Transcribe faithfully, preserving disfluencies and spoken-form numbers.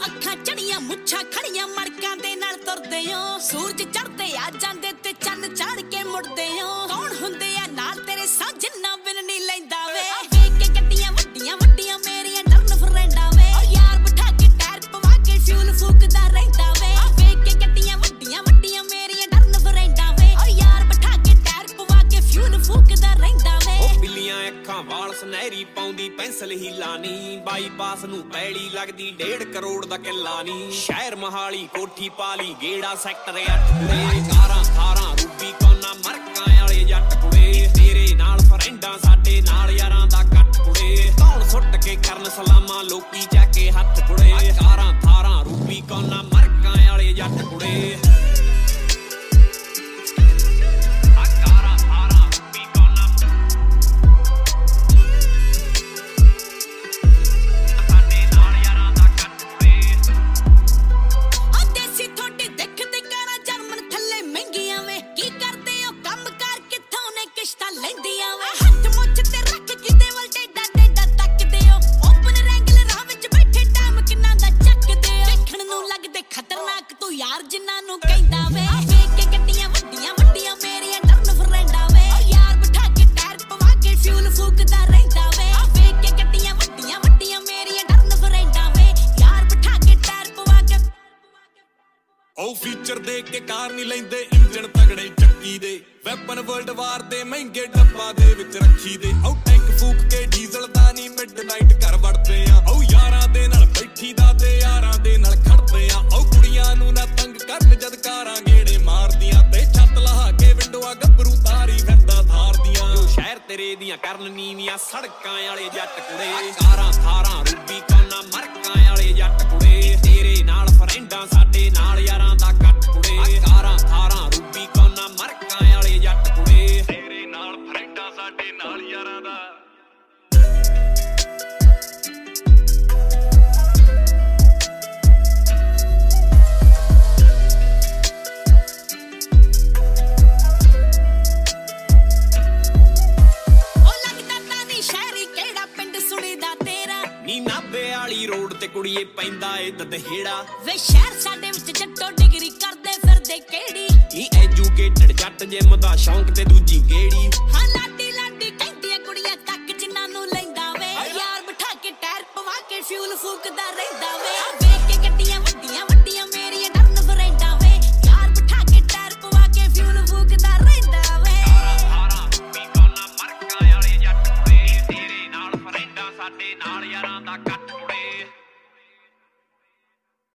ਅੱਖਾਂ ਚੜੀਆਂ ਮੁੱਛਾਂ ਖੜੀਆਂ ਮੜਕਾਂ ਦੇ ਨਾਲ ਤੁਰਦੇ ਓ ਸੂਰਜ ਚੜ੍ਹਦੇ ਆ ਜਾਂਦੇ ਤੇ ਚੰਨ ਚਾੜ ਕੇ ਮੁੜਦੇ ਓ ਕੌਣ ਹੁੰਦੇ ਆ ਨਾਲ ਤੇਰੇ ਸਾਹ ਜਿੰਨਾ ਬਿਨ ਨਹੀਂ ਲੈਂਦਾ ਵੇ ਵੇਖ ਕੇ ਗੱਡੀਆਂ ਵੱਡੀਆਂ ਵੱਡੀਆਂ ਮੇਰੀਆਂ ਟਰਨ ਫਰੈਂਡਾਂ ਵੇ ਓ ਯਾਰ ਬਿਠਾ ਕੇ ਟਾਇਰ ਪਵਾ ਕੇ ਫਿਊਲ ਫੂਕਦਾ ਰਹਿੰਦਾ ਵੇ ਵੇਖ ਕੇ ਗੱਡੀਆਂ ਵੱਡੀਆਂ ਵੱਡੀਆਂ ਮੇਰੀਆਂ ਟਰਨ ਫਰੈਂਡਾਂ ਵੇ ਓ ਯਾਰ ਬਿਠਾ ਕੇ ਟਾਇਰ ਪਵਾ ਕੇ ਫਿਊਲ ਫੂਕਦਾ ਰਹਿੰਦਾ ਵੇ ਓ ਬਿੱਲੀਆਂ ਅੱਖਾਂ ਵਾਲ ਸੁਨਹਿਰੀ ਪਾਉਂਦੀ ਪੈਨਸਲ ਹੀ ਲਾਨੀ ਬਾਈਪਾਸ ਨੂੰ ਪੈਲੀ ਲੱਗਦੀ ਡੇਢ ਕਰੋੜ ਦਾ ਕਿੱਲਾ ਨੀ ਸ਼ਹਿਰ ਮਹਾਲੀ ਕੋਠੀ ਪਾਲੀ ਗੇੜਾ ਸੈਕਟਰ ਅੱਠ ਕੁੜੇ ਕਾਰਾਂ ਥਾਰਾਂ ਰੂਬੀ ਕੋਨਾ ਮਰਕਾਂ ਵਾਲੇ ਜੱਟ ਕੁੜੇ ਤੇਰੇ ਨਾਲ ਫਰੈਂਡਾਂ ਸਾਡੇ ਨਾਲ ਯਾਰਾਂ ਦਾ ਕੱਟ ਕੁੜੇ ਧੌਣ ਸੁੱਟ ਕੇ ਕਰਨ ਸਲਾਮਾਂ ਲੋਕੀ ਚੱਕ ਕੇ ਹੱਥ ਕੁੜੇ ਕਾਰਾਂ ਥਾਰਾਂ ਰੂਬੀ ਕੋਨਾ ਮਰਕਾਂ ਵਾਲੇ ਜੱਟ ਕੁੜੇ ਯਾਰ ਜਿੰਨਾਂ ਨੂੰ ਕਹਿੰਦਾ ਵੇ ਵੇਖ ਕੇ ਗੱਡੀਆਂ ਵੱਡੀਆਂ ਵੱਡੀਆਂ ਮੇਰੀਆਂ ਟਰਨ ਫਰੈਂਡਾਂ ਵੇ ਓ ਯਾਰ ਬਿਠਾ ਕੇ ਟਾਇਰ ਪਵਾ ਕੇ ਫਿਊਲ ਫੂਕਦਾ ਰਹਿੰਦਾ ਵੇ ਵੇਖ ਕੇ ਗੱਡੀਆਂ ਵੱਡੀਆਂ ਵੱਡੀਆਂ ਮੇਰੀਆਂ ਟਰਨ ਫਰੈਂਡਾਂ ਵੇ ਯਾਰ ਬਿਠਾ ਕੇ ਟਾਇਰ ਪਵਾ ਕੇ ਓ ਫੀਚਰ ਦੇ ਕੇ ਕਾਰ ਨਹੀਂ ਲੈਂਦੇ ਇੰਜਣ ਤਗੜੇ ਚੱਕੀ ਦੇ ਵੈਪਨ ਵਰਲਡ ਵਾਰ ਦੇ ਮਹਿੰਗੇ ਡੱਬਾ ਦੇ ਵਿੱਚ ਰੱਖੀ ਦੇ ਓ ਟੈਂਕ ਫੂਕ ਕੇ ਡੀਜ਼ਲ ਦਾ ਨਹੀਂ ਮਿਡਨਾਈਟ ਘਰ ਵੜਦੇ ਆ ਓ ਯਾਰਾਂ ਦੇ ਨਾਲ ਬੈਠੀ ਦਾ ਤੇ ਯਾਰਾਂ ਦੇ ਨਾਲ ਖੜਦੇ ਆ ਓ ਕੁੜੀਆਂ ਨੂੰ ਨਾ ਤੰਗ ਕਰਨ ਜਦ ਕਾਰਾਂ ਗੇੜੇ ਮਾਰਦੀਆਂ ਤੇ ਛੱਤ ਲਹਾ ਕੇ ਵਿੰਡੋਆਂ ਗੱਭਰੂ ਤਾਰੀ ਫਿਰਦਾ ਥਾਰਦੀਆਂ ਜੋ ਸ਼ਹਿਰ ਤੇਰੇ ਦੀਆਂ ਕਰਨ ਨੀਵੀਆਂ ਸੜਕਾਂ ਵਾਲੇ ਜੱਟ ਕੁੜੇ ਕਾਰਾਂ ਥਾਰਾਂ ਰੂਬੀ ਕੋਨਾ ਮਰਕਾਂ ਵਾਲੇ ਜੱਟ ਕੁੜੇ ਤੇਰੇ ਨਾਲ ਫਰੈਂਡਾਂ ਸਾਡੇ ਨਾਲ ਯਾਰਾਂ ਦਾ ਕੱਟ ਕੁੜੇ ਕਾਰਾਂ ਥਾਰਾਂ ਰੂਬੀ ਕੋਨਾ ਮਰਕਾਂ ਵਾਲੇ ਜੱਟ ਕੁੜੇ ਤੇਰੇ ਨਾਲ ਫਰੈਂਡਾਂ ਸਾਡੇ ਨਾਲ ਯਾਰਾਂ ਦਾ ਨੀ ਨਾਭੇ ਵਾਲੀ ਰੋਡ ਤੇ ਕੁੜੀਏ ਪੈਂਦਾ ਏ ਦਦਹੇੜਾ ਵੇ ਸ਼ਹਿਰ ਸਾਡੇ ਵਿੱਚ ਜੱਟੋ ਡਿਗਰੀ ਕਰਦੇ ਫਿਰਦੇ ਕਿਹੜੀ ਨੀ ਐਜੂਕੇਟਡ ਜੱਟ ਜਿਮ ਦਾ ਸ਼ੌਂਕ ਤੇ ਦੂਜੀ ਗੇੜੀ ਹਾਂ ਲਾਡੀ ਲਾਡੀ ਕਹਿੰਦੀਆਂ ਕੁੜੀਆਂ ਤੱਕ ਜਿੰਨਾਂ ਨੂੰ ਲੈਂਦਾ ਵੇ ਯਾਰ ਬਿਠਾ ਕੇ ਟਾਇਰ ਪਵਾ ਕੇ ਫਿਊਲ ਫੂਕਦਾ ਰਹਿੰਦਾ ਵੇ ਵੇਖ ਕੇ ਗੱਡੀਆਂ ਵੱਡੀਆਂ ਵੱਡੀਆਂ ਮੇਰੀਆਂ ਟਰਨ ਫਰੈਂਡਾਂ ਵੇ ਯਾਰ ਬਿਠਾ ਕੇ ਟਾਇਰ ਪਵਾ ਕੇ ਫਿਊਲ ਫੂਕਦਾ ਰਹਿੰਦਾ ਵੇ ਸਾਰਾ ਰੂਬੀ ਕੋਨਾ ਮਰਕਾਂ ਵਾਲੇ ਜੱਟ ਕੁੜੇ ਤੇਰੇ ਨਾਲ ਫਰੈਂਡਾਂ ਸਾਡੇ ਨਾਲ ਯਾਰਾਂ ਦਾ